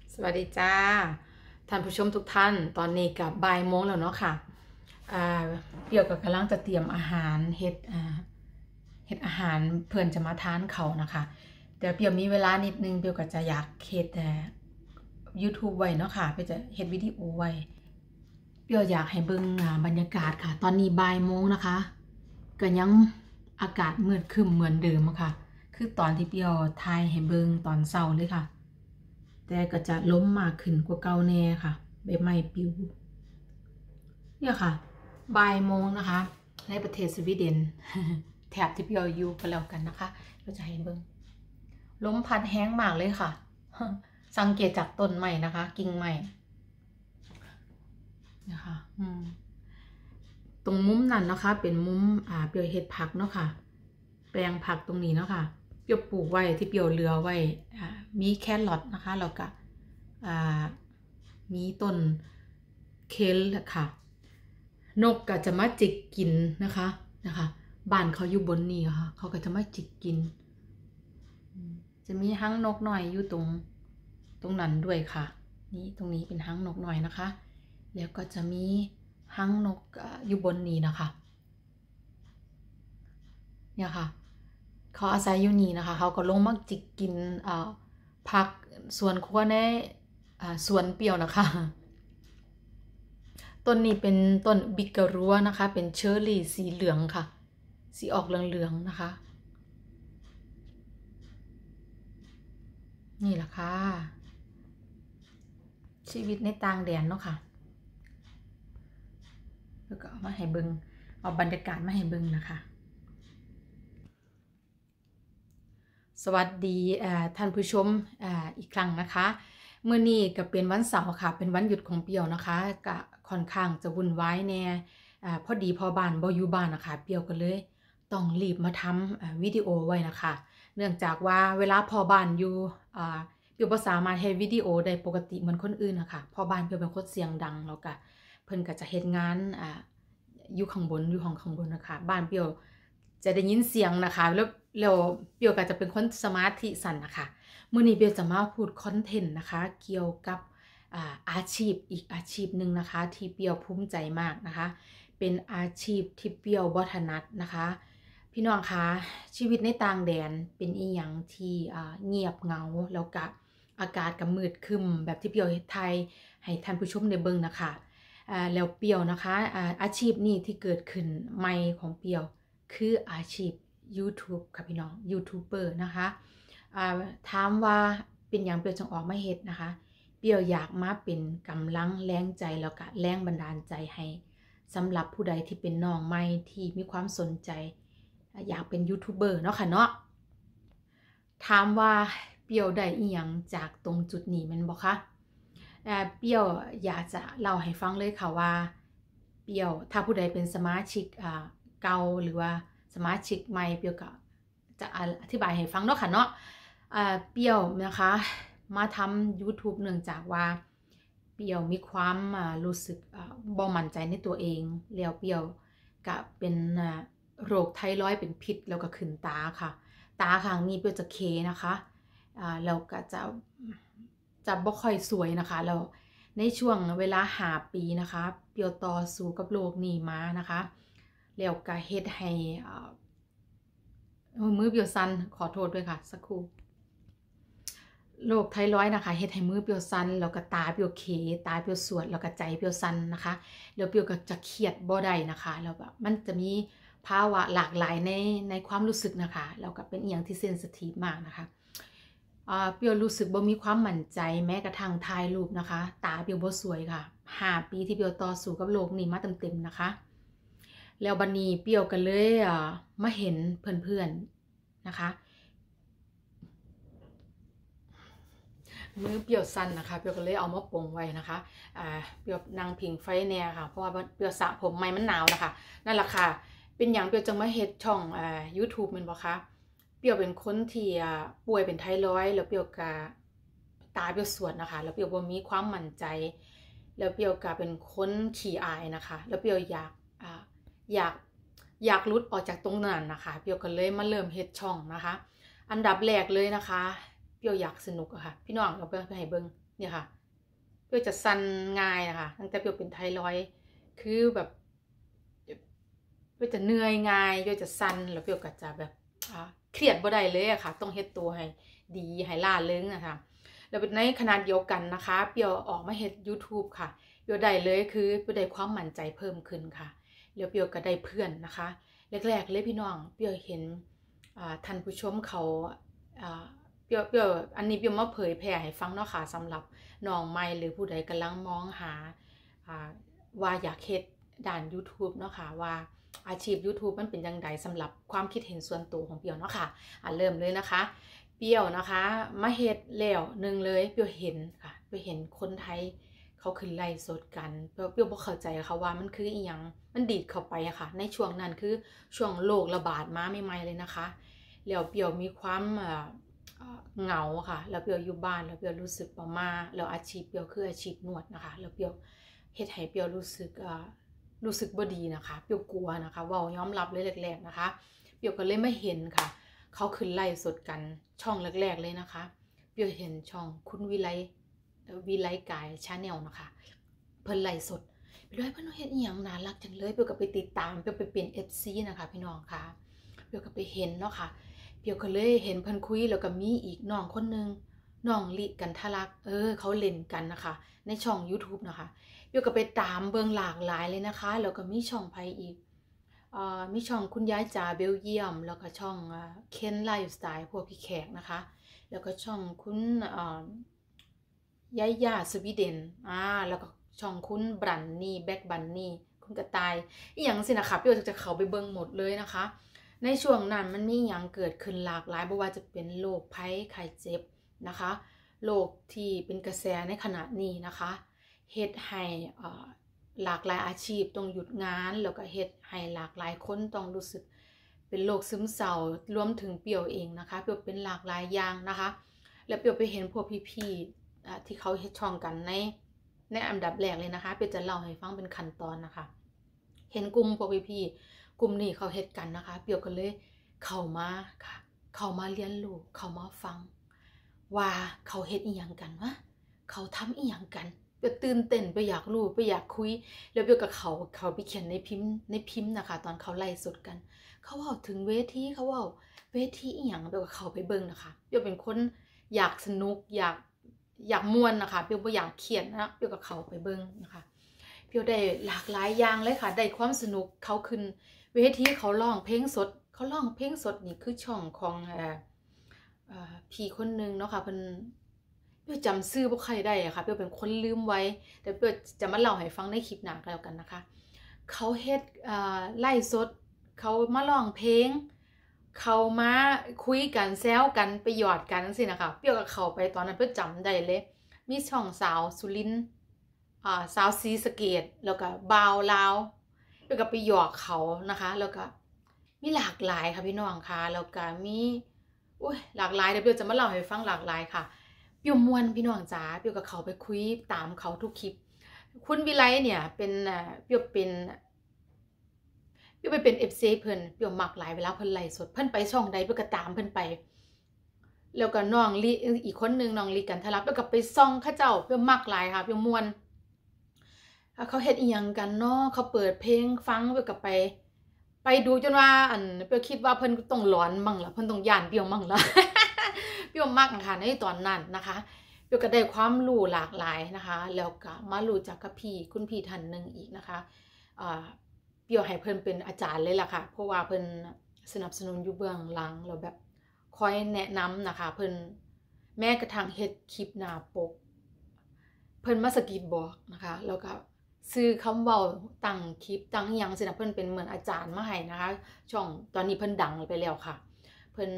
สวัสดีจ้าท่านผู้ชมทุกท่านตอนนี้กับบ่ายโมงแล้วเนาะค่ะเปี่ยวกับกำลังจะเตรียมอาหารเฮ็ดอาหารเพื่อนจะมาทานเขานะคะแต่เปี่ยวมีเวลานิดนึงเปี่ยวก็จะอยากเฮ็ดYouTube ไว้เนาะค่ะเปี่ยวจะเฮ็ดวิดีโอไว้เปี่ยวอยากให้เบิ่งบรรยากาศค่ะตอนนี้บ่ายโมงนะคะก็ยังอากาศมืดครึ้มเหมือนเดิมค่ะคือตอนที่เปี่ยวถ่ายให้เบิ่งตอนเช้าเลยค่ะแต่ก็จะล้มมากขึ้นกว่าเก่าแน่ค่ะใบไม้ปลิวเนี่ยค่ะบ่ายโมงนะคะในประเทศสวีเดน แถบที่พี่เราอยู่กันแล้วกันนะคะเราจะให้เบิ่งลมพัดแห้งมากเลยค่ะ สังเกตจากต้นไม้นะคะกิ่งไม้นะคะตรงมุมนั้นนะคะเป็นมุมเปียวเห็ดผักเนาะค่ะแปลงผักตรงนี้เนาะค่ะเปียวปลูกไว้ที่เปียวเลือไว้มีแครอทนะคะแล้วก็มีต้นเคลค่ะนกก็จะมาจิกกินนะคะบ้านเขาอยู่บนนี้ค่ะเขาก็จะมาจิกกินจะมีหางนกหน่อยอยู่ตรงนั้นด้วยค่ะนี่ตรงนี้เป็นหางนกหน่อยนะคะแล้วก็จะมีหางนกอยู่บนนี้นะคะเนี่ยค่ะเขาอาศัยอยู่นี่นะคะเขาก็ลงมาจิกกินผักสวนครัวในสวนเปรี้ยวนะคะต้นนี้เป็นต้นบิกรัวนะคะเป็นเชอร์รี่สีเหลืองค่ะสีออกเหลืองๆนะคะนี่แหละค่ะชีวิตในต่างแดนเนาะค่ะแล้วก็เอามาให้เบิงเอาบรรยากาศมาให้เบิงนะคะสวัสดีท่านผู้ชมอีกครั้งนะคะเมื่อนี้ก็เป็นวันเสาร์ค่ะเป็นวันหยุดของเปียวนะคะก็ค่อนข้างจะวุ่นวายแน่พอดีพอบ้านบ่อยู่บ้านนะคะเปียวก็เลยต้องรีบมาทำวิดีโอไว้นะคะเนื่องจากว่าเวลาพอบ้านอยู่เปียวบ่สามารถเฮ็ดวิดีโอได้ปกติเหมือนคนอื่นนะคะพอบ้านเปียวเป็นคนเสียงดังแล้วก็เพิ่นก็จะเฮ็ดงานอยู่ข้างบนอยู่ห้องข้างบนนะคะบ้านเปียวจะได้ยินเสียงนะคะแล้วเปียวก็จะเป็นคนสมาธิสั้นนะคะมื้อนี้เปียวจะมาพูดคอนเทนต์นะคะเกี่ยวกับอาชีพอีกอาชีพหนึ่งนะคะที่เปียวภูมิใจมากนะคะเป็นอาชีพที่เปียวบ่ถนัดนะคะพี่น้องคะชีวิตในต่างแดนเป็นอีหยังที่เงียบเหงาแล้วก็อากาศก็มืดครึ้มแบบที่เปียวเฮ็ดไทยให้ท่านผู้ชมได้เบิ่งนะคะแล้วเปียวนะคะอาชีพนี้ที่เกิดขึ้นใหม่ของเปียวคืออาชีพ YouTube ค่ะพี่น้องยูทูบเบอร์นะคะถามว่าเป็นอย่างเปียวจึงออกมาเฮ็ดนะคะเปียวอยากมาเป็นกำลังแรงใจแล้วก็แรงบันดาลใจให้สำหรับผู้ใดที่เป็นน้องใหม่ที่มีความสนใจอยากเป็นยูทูบเบอร์เนาะค่ะเนาะถามว่าเปียวได้อีหยังจากตรงจุดนี้แม่นบ่คะเปียวอยากจะเล่าให้ฟังเลยค่ะว่าเปียวถ้าผู้ใดเป็นสมาชิกเก่าหรือว่าสมาชิกใหม่เปียวก็จะอธิบายให้ฟังเนาะค่ะเนาะเปียวนะคะมาทำ YouTube เนื่องจากว่าเปียวมีความรู้สึกบ่มั่นใจในตัวเองแล้วเปียวก็เป็นโรคไทรอยด์เป็นพิษแล้วก็ขึ้นตาค่ะตาข้างนี้เปียวจะเคนะคะแล้วก็จะบ่ค่อยสวยนะคะแล้วในช่วงเวลา5 ปีนะคะเปียวต่อสู้กับโรคนี้มานะคะแล้วก็เฮ็ดให้มือเปียวสั่นขอโทษด้วยค่ะสักครู่โรคไทรอยด์นะคะเฮ็ดให้มือเปียวสั่นแล้วก็ตาเปียวเขตาเปียวสวดแล้วก็ใจเปียวสั่นนะคะแล้วเปียวก็จะเครียดบ่ได้นะคะแล้วแบบมันจะมีภาวะหลากหลายในความรู้สึกนะคะแล้วก็เป็นอีหยังที่เซนซิทีฟมากนะคะเปียวรู้สึกบ่มีความมั่นใจแม้กระทั่งถ่ายรูปนะคะตาเปียวบ่สวยค่ะ5 ปีที่เปียวต่อสู้กับโรคนี้มาเต็มๆนะคะแล้วบัดนี้เปียวก็เลยมาเห็นเพื่อนๆนะคะมือเปียวสั่นนะคะเปียวก็เลยเอามาปงไว้นะคะเปียวนั่งพิงไฟแน่ค่ะเพราะว่าเปียวสระผมไม่มันหนาวนะคะนั่นแหละค่ะเป็นอย่างเปียวจังมาเฮ็ดช่องYouTube แม่นบ่คะเปียวเป็นคนที่ป่วยเป็นไทรอยด์แล้วเปียวก็ตาเปียวสวดนะคะแล้วเปียวบ่มีความมั่นใจแล้วเปียวก็เป็นคนขี้อายนะคะแล้วเปียวอยากหลุดออกจากตรงนั้นนะคะเปียวก็เลยมาเริ่มเฮ็ดช่องนะคะอันดับแรกเลยนะคะเปียวอยากสนุกอะค่ะพี่น้องเราไปให้เบิ่งเนี่ยค่ะเปรี้ยวจะสั่นง่ายนะคะตั้งแต่เปรี้ยวเป็นไทรอยด์คือแบบเปรี้ยวจะเหนื่อยง่ายเปรี้ยวจะสั่นแล้วเปรี้ยวก็จะแบบเครียดบ่ได้เลยอะค่ะต้องเฮ็ดตัวให้ดีให้ล่าเริงนะคะแล้วในขณะเดียวกันนะคะเปรี้ยวออกมาเฮ็ด YouTube ค่ะเปรี้ยวได้เลยคือเปรี้ยวได้ความมั่นใจเพิ่มขึ้นค่ะแล้วเปรี้ยวก็ได้เพื่อนนะคะแรกๆเลยพี่น้องเปรี้ยวเห็นท่านผู้ชมเขาเปรี้ยวอันนี้เปรี้ยวมาเผยแพร่ให้ฟังเนาะค่ะสำหรับน้องใหม่หรือผู้ใดกำลังมองหาว่าอยากเฮ็ดด้าน YouTube เนาะค่ะว่าอาชีพ YouTube มันเป็นจังไดสำหรับความคิดเห็นส่วนตัวของเปรี้ยวเนาะค่ะเริ่มเลยนะคะเปรี้ยวนะคะมาเฮ็ดแล้วหนึ่งเลยเปรี้ยวเห็นค่ะเปรี้ยวเห็นคนไทยเขาขึ้นไลฟ์สดกันเปรี้ยวบ่เข้าใจค่ะว่ามันคืออีหยังมันดีดเข้าไปอะค่ะในช่วงนั้นคือช่วงโรคระบาดมาใหม่ๆเลยนะคะแล้วเปรี้ยวมีความเหงาค่ะแล้วเปรี้ยวอยู่บ้านแล้วเปรี้ยวรู้สึกประมาแล้วอาชีพเปรี้ยวคืออาชีพนวดนะคะแล้วเปรี้ยวเฮ็ดให้เปรี้ยวรู้สึกบ่ดีนะคะเปรี้ยวกลัวนะคะเว้ายอมรับเลยแรกๆนะคะเปรี้ยวก็เลยไม่เห็นค่ะเขาขึ้นไลฟ์สดกันช่องแรกๆเลยนะคะเปรี้ยวเห็นช่องคุณวิไลกายชาแนลนะคะเพิ่นไลฟ์สดไปด้วยเพิ่นเฮ็ดอีหยังน่ารักจังเลยเปรี้ยวก็ไปติดตามเปรี้ยวไปเป็น FC นะคะพี่น้องค่ะเปรี้ยวก็ไปเห็นเนาะค่ะเปรี้ยวก็เลยเห็นเพิ่นคุยแล้วก็มีอีกน้องคนนึงน้องลิกันทะลักเขาเล่นกันนะคะในช่อง YouTube นะคะเปรี้ยวก็ไปตามเบิ่งหลากหลายเลยนะคะแล้วก็มีช่องไผอีกมีช่องคุณยายจ๋าเบลเยียมแล้วก็ช่องเคนไลฟ์สไตล์พวกพี่แขกนะคะแล้วก็ช่องคุณยายาสวีเดนแล้วก็ช่องคุณบรันนี่แบ็คบันนี่คุณกระต่ายอีหยังสินะคะเปรี้ยวจะเข้าไปเบิ่งหมดเลยนะคะในช่วงนั้นมันมีหยังเกิดขึ้นหลากหลายบ่ว่าจะเป็นโรคภัยไข้เจ็บนะคะโรคที่เป็นกระแสในขณะนี้นะคะเฮ็ดให้หลากหลายอาชีพต้องหยุดงานแล้วก็เฮ็ดให้หลากหลายคนต้องรู้สึกเป็นโรคซึมเศร้ารวมถึงเปรี้ยวเองนะคะเปรี้ยวเป็นหลากหลายอย่างนะคะแล้วเปรี้ยวไปเห็นพวกพี่ๆที่เขาเฮ็ดช่องกันในอันดับแรกเลยนะคะเปรี้ยวจะเล่าให้ฟังเป็นขั้นตอนนะคะเห็นกลุ่มพวกพี่ๆกลุ่มนี้เขาเฮ็ดกันนะคะเปรี้ยวก็เลยเข้ามาค่ะเข้ามาเรียนรู้เข้ามาฟังว่าเขาเฮ็ดอีหยังกันวะเขาทำอีหยังกันเปรี้ยวตื่นเต้นไปอยากรู้ไปอยากคุยแล้วเปรี้ยวกับเขาไปเขียนในพิมพ์นะคะตอนเขาไลฟ์สดกันเขาเว้าถึงเวทีเขาเว้าเวทีอีหยังเปรี้ยวกับเขาไปเบิ่งนะคะเปรี้ยวเป็นคนอยากสนุกอยากม่วนนะคะเปรี้ยวบ่อยากเครียดนะเปรี้ยวกับเขาไปเบิ่งนะคะเปรี้ยวได้หลากหลายอย่างเลยค่ะได้ความสนุกเขาขึ้นเวทีเขาร้องเพลงสดนี่คือช่องของพี่คนนึงเนาะค่ะเพิ่นเปรี้ยวจำชื่อบ่ค่อยได้อะค่ะเปรี้ยวเป็นคนลืมไว้แต่เปรี้ยวจะมาเล่าให้ฟังในคลิปหน้าก็แล้วกันนะคะเขาเฮ็ดไลฟ์สดเขามาร้องเพลงเขามาคุยกันแซวกันไปหยอดกันจังซี่นะคะเปรี้ยวกับเขาไปตอนนั้นเปรี้ยวจำได้เลยมีช่องสาวสุรินทร์สาวศรีสะเกษแล้วก็บ่าวลาวแล้วก็ไปหยอกเขานะคะแล้วก็มีหลากหลายค่ะพี่น้องค่ะแล้วก็มีหลากหลายเดี๋ยวเปรี้ยวจะมาเล่าให้ฟังหลากหลายค่ะเปรี้ยวม่วนพี่น้องจ๋าเปรี้ยวกับเขาไปคุยตามเขาทุกคลิปคุณวิไลเนี่ยเป็นเปรี้ยวไปเป็น FC เพิ่นเปรี้ยวมักหลายเวลาเพิ่นไลฟ์สดเพิ่นไปช่องใดเปรี้ยวก็ตามเพิ่นไปแล้วก็น้องลีอีกคนนึงน้องลีกันทะลักเปรี้ยวก็ไปส่องเขาเจ้าเปรี้ยวมักหลายค่ะเปรี้ยวม่วนเขาเฮ็ดอีหยังกันเนาะเขาเปิดเพลงฟังเปรี้ยวก็ไปดูจนว่าเปรี้ยวคิดว่าเพิ่นต้องหลอนมั่งล่ะเพิ่นต้องย้านเปรี้ยวมั่งล่ะ เปรี้ยวมักค่ะในตอนนั้นนะคะเปรี้ยวก็ได้ความรู้หลากหลายนะคะแล้วก็มารู้จักกับคุณพี่ท่านนึงอีกนะคะเปรี้ยวให้เพิ่นเป็นอาจารย์เลยล่ะค่ะเพราะว่าเพิ่นสนับสนุนอยู่เบื้องหลังแล้วแบบคอยแนะนำนะคะเพิ่นแม้กระทั่งเฮ็ดคลิปหน้าปกเพิ่นมาสะกิดบอกนะคะแล้วก็ซื้อคำเว้าตั้งคลิปตั้งอิหยังสินะเพิ่นเป็นเหมือนอาจารย์มาให้นะคะช่องตอนนี้เพิ่นดังไปแล้วค่ะเพิ่น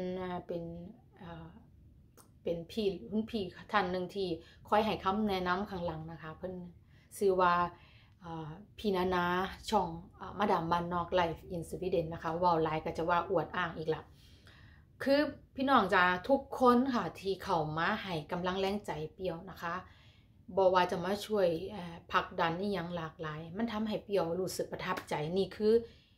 เป็นรุ่นพี่ท่านนึงที่คอยให้คำแนะนำข้างหลังนะคะเพิ่นชื่อว่าพี่นาช่องมาดามบ้านนอกไลฟ์อินสวีเดนนะคะเว้าหลายก็จะว่าอวดอ้างอีกละคือพี่น้องจะทุกคนค่ะที่เข้ามาให้กำลังแรงใจเปรี้ยวนะคะบอกว่าจะมาช่วยผลักดันนี่ยังหลากหลายมันทำให้เปรี้ยวรู้สึกประทับใจนี่คือ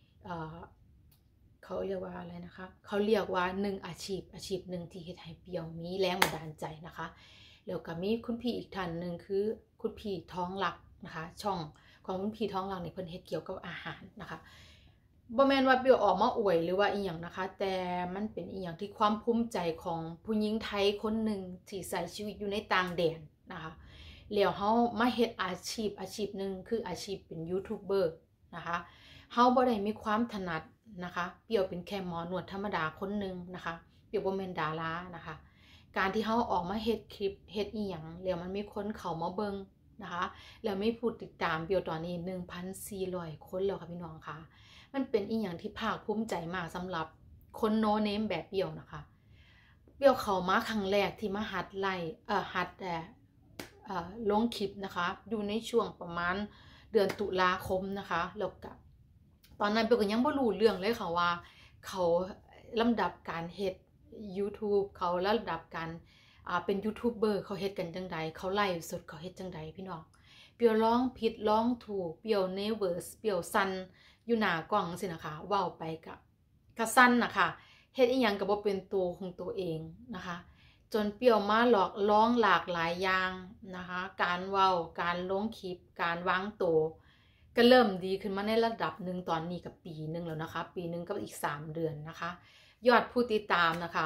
เขาเรียกว่าอะไรนะคะเขาเรียกว่า1อาชีพหนึ่งที่เฮ็ดให้เปรี้ยวมีแรงบันดาลใจนะคะแล้วก็มีคุณพี่อีกท่านหนึ่งคือคุณพี่ท้องหลักนะคะช่องของคุณพี่ท้องหลักนี่เพิ่นเฮ็ดเกี่ยวกับอาหารนะคะบ่แม่นว่าเปียวออกมาอวยหรือว่าอีหยังนะคะแต่มันเป็นอีหยังที่ความภูมิใจของผู้หญิงไทยคนหนึ่งที่ใช้ชีวิตอยู่ในต่างแดนนะคะแล้วเฮามาเฮ็ดอาชีพหนึ่งคืออาชีพเป็นยูทูบเบอร์นะคะเฮาบ่ได้มีความถนัดนะคะเปียวเป็นแค่หมอนวดธรรมดาคนหนึ่งนะคะเปียวบ่แม่นดารานะคะการที่เฮาออกมาเฮ็ดคลิปเฮ็ดอีหยังแล้วมันมีคนเข้ามาเบิ่งนะคะแล้วมีผู้ติดตามเปียวตอนนี้ 1,400 คนแล้วค่ะพี่น้องค่ะมันเป็นอีหยังที่ภาคภูมิใจมากสำหรับคนโนเนมแบบเปียวนะคะเปียวเข้ามาครั้งแรกที่มาหัดลงคลิปนะคะอยู่ในช่วงประมาณเดือนตุลาคมนะคะแล้วก็ตอนนั้นเปียวก็ยังบ่รู้เรื่องเลยค่ะว่าเขาลำดับการเฮ็ด YouTube เขาลำดับการเป็นยูทูบเบอร์เขาเฮ็ดกันจังใดเขาไลฟ์สดเขาเฮ็ดจังใดพี่น้องเปียวร้องผิดร้องถูกเปียวเนเวิร์สเปียวสั่นอยู่หน้ากล้องสินะคะเว้าไปก็สั่นนะคะเฮ็ดอีหยังก็บ่เป็นตัวของตัวเองนะคะจนเปียวมาร้องหลากหลายอย่างนะคะการเว้าการลงคลิปการวางตัวก็เริ่มดีขึ้นมาในระดับหนึ่งตอนนี้กับปีนึงแล้วนะคะปีนึงกับอีก3เดือนนะคะยอดผู้ติดตามนะคะ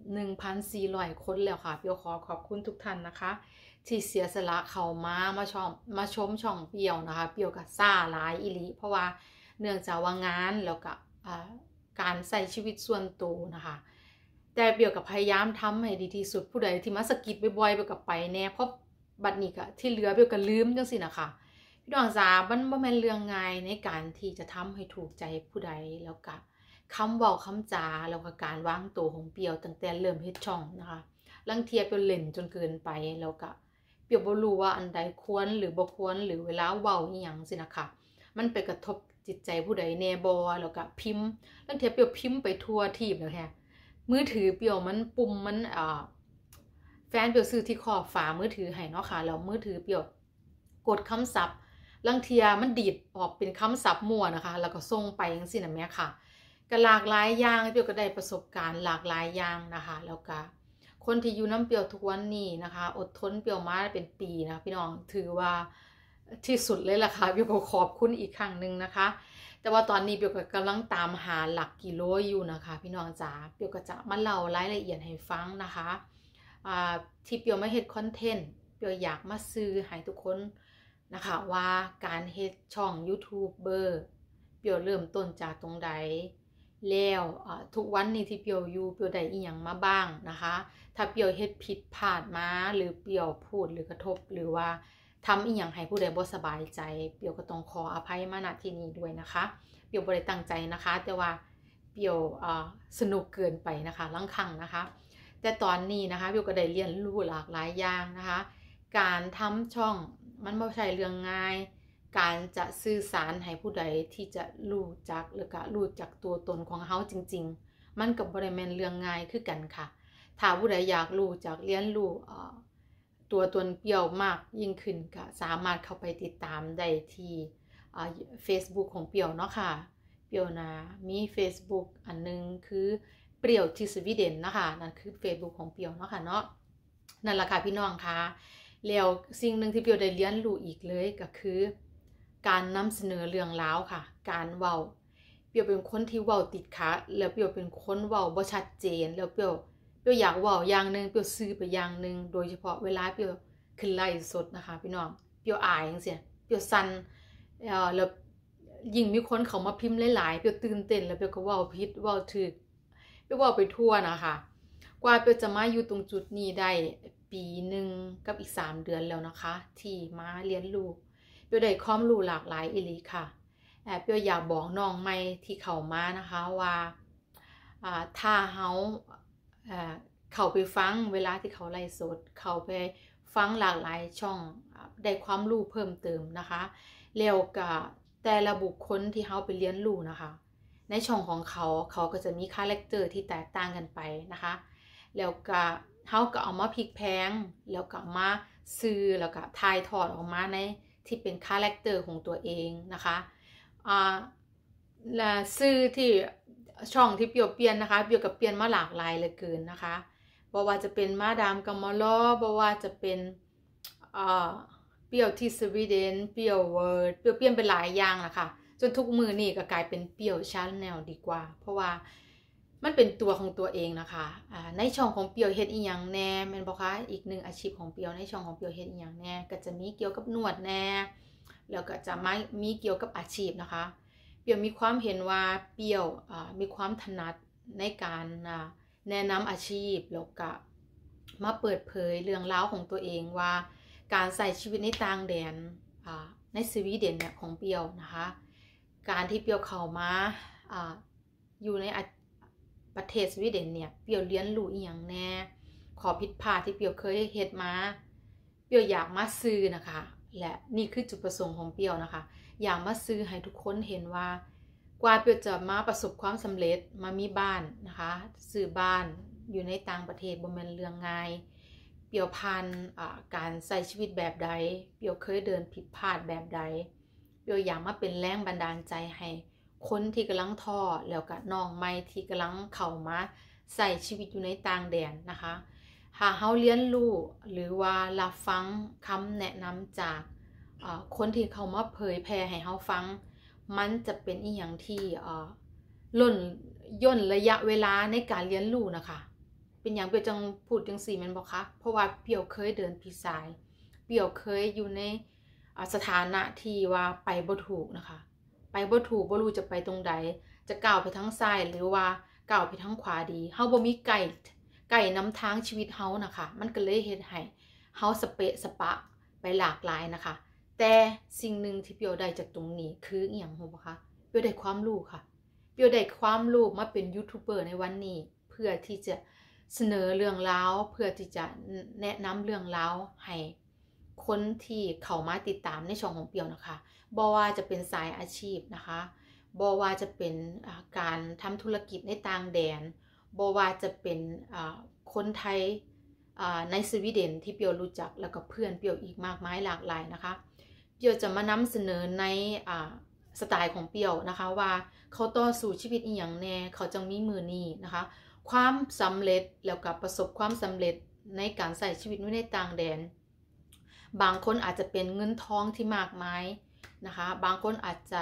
1,400 คนแล้วค่ะเปียวขอบคุณทุกท่านนะคะที่เสียสละเข้ามาชมช่องเปียวนะคะเปียวก็ซ่าหลายอีหลีเพราะว่าเนื่องจากว่างานแล้วก็การใช้ชีวิตส่วนตัวนะคะแต่เปียวกับพยายามทำให้ดีที่สุดผู้ใดที่มาสะกิดบ่อยๆเปียวกับไปแน่เพราะบัดนี้ก็ที่เหลือเปียวก็ลืมจังซี่นะคะพี่น้องจ๋ามันบ่แม่นเรื่องง่ายในการที่จะทำให้ถูกใจผู้ใดแล้วก็คำเว้าคำจาแล้วก็การวางตัวของเปียวตั้งแต่เริ่มเฮ็ดช่องนะคะลังเทียเปียวเล่นจนเกินไปแล้วก็เปียวบ่รู้ว่าอันใดควรหรือบ่ควรหรือเวลาเว้าอีหยังสินะคะมันไปกระทบจิตใจผู้ใดแน่บ่แล้วก็พิมพ์ลังเทียเปียวพิมพ์ไปทั่วทีบแล้วแฮะมือถือเปียวมันปุ่มมันแฟนเปียวซื้อที่ขอบฝามือถือให้เนาะค่ะแล้วมือถือเปียวกดคำศัพท์ลังเทียมันดีดออกเป็นคำศัพท์มั่วนะคะแล้วก็ส่งไปจังซี่น่ะแม่ค่ะก็หลากหลายอย่างเปียวก็ได้ประสบการณ์หลากหลายอย่างนะคะแล้วก็คนที่อยู่น้ำเปียวทุกวันนี้นะคะอดทนเปียวมาเป็นปีนะพี่น้องถือว่าที่สุดเลยล่ะค่ะเปียวก็ขอบคุณอีกครั้งนึงนะคะแต่ว่าตอนนี้เปียวก็กำลังตามหาหลักกิโลอยู่นะคะพี่น้องจ๋าเปียวก็จะมาเล่ารายละเอียดให้ฟังนะคะที่เปียวมาเฮ็ดคอนเทนต์เปียวอยากมาสื่อให้ทุกคนนะคะว่าการเฮ็ดช่องยูทูบเบอร์เปียวเริ่มต้นจากตรงใดแล้วทุกวันนี้ที่เปียวอยู่เปียวได้อีหยังมาบ้างนะคะถ้าเปียวเฮ็ดผิดพลาดมาหรือเปียวพูดหรือกระทบหรือว่าทำอีหยังให้ผู้ใดบ่สบายใจเปียวก็ต้องขออภัยมาณที่นี้ด้วยนะคะเปียวบ่ได้ตั้งใจนะคะแต่ว่าเปียวสนุกเกินไปนะคะลังคังนะคะแต่ตอนนี้นะคะเปียวก็ได้เรียนรู้หลากหลายอย่างนะคะการทำช่องมันไม่ใช่เรื่องง่ายการจะสื่อสารให้ผู้ใดที่จะรู้จักหรือก็รู้จักตัวตนของเฮาจริงๆมันก็บ่ได้แม่นเรื่องง่ายคือกันค่ะถ้าผู้ใดอยากรู้จักเรียนรู้ตัวตนเปียวมากยิ่งขึ้นก็สามารถเข้าไปติดตามได้ที่Facebook ของเปียวเนาะค่ะเปียวนะมี Facebook อันนึงคือเปรี้ยวที่สวีเดนนะคะนั่นคือ Facebook ของเปียวเนาะค่ะเนาะนั่นล่ะค่ะพี่น้องค่ะแล้วสิ่งหนึ่งที่เปียวได้เรียนรู้อีกเลยก็คือการนำเสนอเรื่องราวค่ะการเว้าเปียวเป็นคนที่เว้าติดขัดแล้วเปียวเป็นคนเว้าบ่ชัดเจนแล้วเปียวอยากเว้าอย่างนึงเปียวสื่อไปอย่างนึงโดยเฉพาะเวลาเปียวขึ้นไลฟ์สดนะคะพี่น้องเปียวอายจังซี่เปียวสั่นแล้วยิ่งมีคนเข้ามาพิมพ์หลายๆเปียวตื่นเต้นแล้วเปียวก็เว้าผิดเว้าถูกเปียวเว้าไปทั่วนะคะกว่าเปียวจะมาอยู่ตรงจุดนี้ได้ปีนึงกับอีก3เดือนแล้วนะคะที่มาเรียนรู้เปียวได้ความรู้หลากหลายอีหลีค่ะเปียวอยากบอกน้องใหม่ที่เข้ามานะคะว่าถ้าเฮาเข้าไปฟังเวลาที่เขาไลฟ์สดเข้าไปฟังหลากหลายช่องได้ความรู้เพิ่มเติมนะคะแล้วก็แต่ละบุคคลที่เฮาไปเรียนรู้นะคะในช่องของเขาก็จะมีคาแรคเตอร์ที่แตกต่างกันไปนะคะแล้วก็เฮาก็เอามาพลิกแพงแล้วก็มาสื่อแล้วก็ถ่ายทอดออกมาในที่เป็นคาแรคเตอร์ของตัวเองนะคะและสื่อที่ช่องที่เปียวเปลี่ยนนะคะเปียวกับเปลี่ยนมาหลากหลายเหลือเกินนะคะบ่ว่าจะเป็นมาดามกัมมอลบ่ว่าจะเป็นเปรี้ยวที่สวีเดนเปรี้ยวเวิร์ดเปรี้ยวเปลี่ยนไปหลายอย่างล่ะค่ะจนทุกมือนี่ก็กลายเป็นเปรี้ยวชาแนลดีกว่าเพราะว่ามันเป็นตัวของตัวเองนะคะในช่องของเปรี้ยวเฮ็ดอีหยังแน่แม่นบ่คะอีกหนึ่งอาชีพของเปรี้ยวในช่องของเปรี้ยวเฮ็ดอีหยังแน่ก็จะมีเกี่ยวกับนวดแน่แล้วก็จะมีเกี่ยวกับอาชีพนะคะเปรี้ยวมีความเห็นว่าเปรี้ยวมีความถนัดในการแนะนำอาชีพแล้วก็มาเปิดเผยเรื่องราวของตัวเองว่าการใส่ชีวิตในต่างแดนในสวีเดนเนี่ยของเปรี้ยวนะคะการที่เปรี้ยวเข้ามาอยู่ในประเทศสวีเดนเนี่ยเปรี้ยวเรียนรู้อีหยังแน่ขอผิดพลาดที่เปรี้ยวเคยเฮ็ดมาเปรี้ยวอยากมาสื่อนะคะและนี่คือจุดประสงค์ของเปรี้ยวนะคะอยากมาสื่อให้ทุกคนเห็นว่ากว่าเปรี้ยวจะมาประสบความสำเร็จมามีบ้านนะคะซื้อบ้านอยู่ในต่างประเทศบ่แม่นเรื่องง่ายเปรี้ยวผ่านการใช้ชีวิตแบบใดเปรี้ยวเคยเดินผิดพลาดแบบใดเปรี้ยวอยากมาเป็นแรงบันดาลใจให้คนที่กำลังท้อแล้วก็น้องใหม่ที่กำลังเข้ามาใส่ชีวิตอยู่ในต่างแดนนะคะหากเฮาเรียนรู้หรือว่ารับฟังคำแนะนำจากคนที่เขามาเผยแพร่ให้เฮาฟังมันจะเป็นอีหยังที่ย่นระยะเวลาในการเรียนรู้นะคะเป็นอย่างเปรี้ยวจังพูดจังสี่แม่นบ่คะเพราะว่าเปรี้ยวเคยเดินผิดสายเปรี้ยวเคยอยู่ในสถานะที่ว่าไปบ่ถูกนะคะไปบ่ถูกบ่รู้จะไปตรงใดจะก้าวไปทางซ้ายหรือว่าก้าวไปทางขวาดีเฮาบ่มีไกด์นำทางชีวิตเฮานะคะมันก็เลยเฮ็ดให้เฮาสเปะสปะไปหลากหลายนะคะแต่สิ่งหนึ่งที่เปรี้ยวได้จากตรงนี้คืออีหยังรู้บ่คะเปรี้ยวได้ความรู้ค่ะเปรี้ยวได้ความรู้มาเป็นยูทูบเบอร์ในวันนี้เพื่อที่จะเสนอเรื่องราวเพื่อที่จะแนะนำเรื่องราวให้คนที่เข้ามาติดตามในช่องของเปรี้ยวนะคะบ่ว่าจะเป็นสายอาชีพนะคะบ่ว่าจะเป็นการทำธุรกิจในต่างแดนบ่ว่าจะเป็นคนไทยในสวีเดนที่เปรี้ยวรู้จักแล้วก็เพื่อนเปรี้ยวอีกมากมายหลากหลายนะคะเปรี้ยวจะมานำเสนอในสไตล์ของเปรี้ยวนะคะว่าเขาต่อสู้ชีวิตอีหยังแน่เขาจังมีมือนี้นะคะความสำเร็จแล้วก็ประสบความสำเร็จในการใช้ชีวิตในต่างแดนบางคนอาจจะเป็นเงินทองที่มากมายนะคะบางคนอาจจะ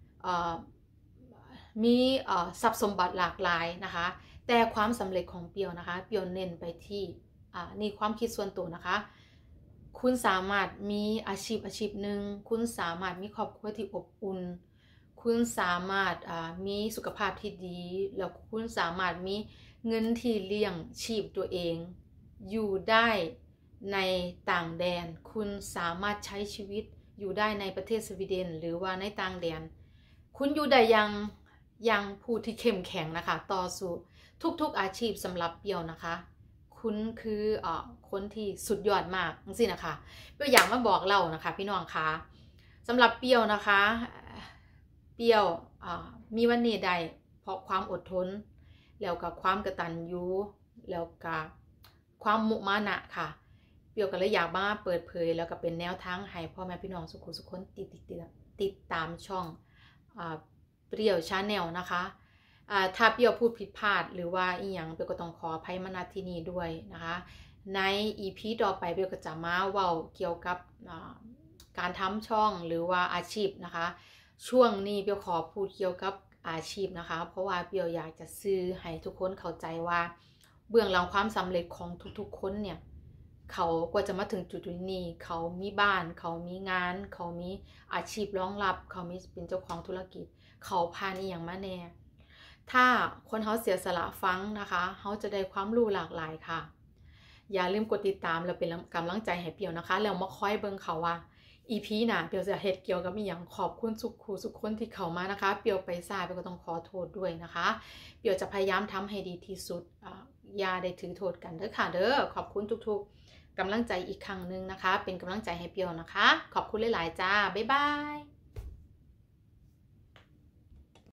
มีทรัพย์สมบัติหลากหลายนะคะแต่ความสำเร็จของเปรี้ยวนะคะเปรี้ยวเน้นไปที่นี่ความคิดส่วนตัวนะคะคุณสามารถมีอาชีพหนึ่งคุณสามารถมีครอบครัวที่อบอุ่นคุณสามารถมีสุขภาพที่ดีแล้วคุณสามารถมีเงินที่เลี้ยงชีพตัวเองอยู่ได้ในต่างแดนคุณสามารถใช้ชีวิตอยู่ได้ในประเทศสวีเดนหรือว่าในต่างแดนคุณอยู่ได้ยังผู้ที่เข้มแข็งนะคะต่อสู้ทุกๆอาชีพสำหรับเปรี้ยวนะคะคุณคือคนที่สุดยอดมากจริงๆนะคะเปรี้ยวอยากมาบอกเล่านะคะพี่น้องคะสำหรับเปรี้ยวนะคะเปรี้ยวมีวันนี้ได้เพราะความอดทนแล้วกับความกตัญญูแล้วกับความมุมานะค่ะเปรี้ยวก็เลยอยากมาเปิดเผยแล้วก็เป็นแนวทางให้พ่อแม่พี่น้องทุกคนติดตามช่องเปรี้ยวชาแนลนะคะถ้าเปรี้ยวพูดผิดพลาดหรือว่าอีหยังเปรี้ยวก็ต้องขออภัยมาณที่นี้ด้วยนะคะใน EP ต่อไปเปรี้ยวก็จะมาเว้าเกี่ยวกับการทำช่องหรือว่าอาชีพนะคะช่วงนี้เปรี้ยวขอพูดเกี่ยวกับอาชีพนะคะเพราะว่าเปรี้ยวอยากจะสื่อให้ทุกคนเข้าใจว่าเบื้องหลังความสำเร็จของทุกๆคนเนี่ยเขากว่าจะมาถึงจุดนี้เขามีบ้านเขามีงานเขามีอาชีพรองรับเขามีเป็นเจ้าของธุรกิจเขาผ่านอีหยังมาแน่ถ้าคนเขาเสียสละฟังนะคะเขาจะได้ความรู้หลากหลายค่ะอย่าลืมกดติดตามแล้วเป็นกำลังใจให้เปรี้ยวนะคะแล้วมาคอยเบิ่งเขาว่า EP น่ะเปรี้ยวจะเฮ็ดเกี่ยวกับอีหยังขอบคุณทุกคนที่เข้ามานะคะเปรี้ยวไปซ่าเปรี้ยวก็ต้องขอโทษด้วยนะคะเปรี้ยวจะพยายามทำให้ดีที่สุดอย่าได้ถือโทษกันเด้อค่ะเด้อขอบคุณทุกๆกำลังใจอีกครั้งนึงนะคะเป็นกำลังใจให้เปรี้ยวนะคะขอบคุณหลายๆจ้าบ๊ายบาย